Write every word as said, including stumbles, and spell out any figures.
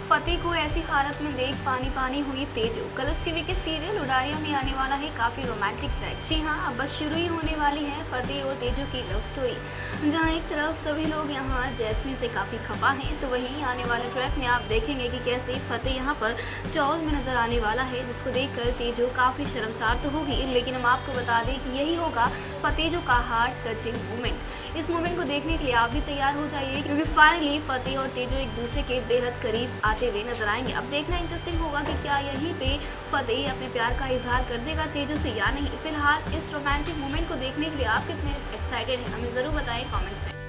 फतेह को ऐसी हालत में देख पानी पानी हुई तेजो। कलर्स टीवी के सीरियल उडारिया में आने वाला है काफी रोमांटिक ट्रैक। जी हाँ, अब बस शुरू ही होने वाली है फतेह और तेजो की लव स्टोरी, जहाँ एक तरफ सभी लोग यहाँ जैस्मिन से काफी खफा हैं, तो वहीं आने वाले ट्रैक में आप देखेंगे कि कैसे फतेह यहाँ पर टॉल में नजर आने वाला है, जिसको देखकर तेजो काफी शर्मसार तो होगी, लेकिन हम आपको बता दें कि यही होगा फतेह का हार्ट टचिंग मोमेंट। इस मोमेंट को देखने के लिए आप भी तैयार हो जाइए, क्योंकि फाइनली फतेह और तेजो एक दूसरे के बेहद करीब आते हुए नजर आएंगे। अब देखना इंटरेस्टिंग होगा कि क्या यहीं पे फतेह अपने प्यार का इजहार कर देगा तेजो से या नहीं। फिलहाल इस रोमांटिक मोमेंट को देखने के लिए आप कितने एक्साइटेड हैं, हमें जरूर बताएं कमेंट्स में।